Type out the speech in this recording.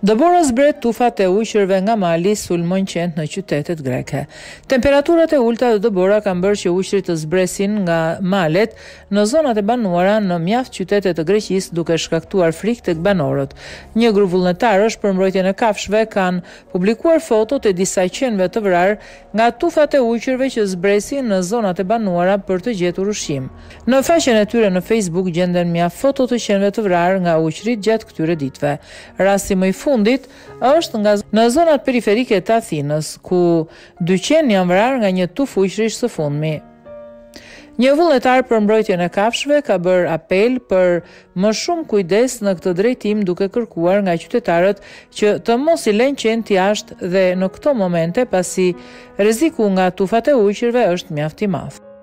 Dëbora zbret tufat e ujqërve nga mali sulmojnë qend në qytetet greke. Temperaturat e ulta dhe dëbora kanë bërë që ujqërit të zbresin nga malet në zonat e banuara në mjaft qytete të Greqisë, duke shkaktuar frikë tek banorët. Një grup vullnetarësh për mbrojtjen e kafshëve kanë publikuar fotot e disa qenve të vrarë nga tufat e ujqërve që zbresin në zonat e banuara për të gjetur ushqim. Në faqen e tyre në Facebook gjenden mjaft foto të qenve të vrarë nga ujqërit gjatë këtyre ditëve. Rasti më i fundit është në zonat periferike të Athinës, ku 2 qenë janë vrarë nga një tuf ujqërish së fundmi. Një vullnetar për mbrojtjen e kafshëve ka bërë apel për më shumë kujdes në këtë drejtim, duke kërkuar nga qytetarët që të mos i lënë qenë jashtë dhe në këto momente, pasi rreziku nga tufat e ujqërve është mjaft i madh.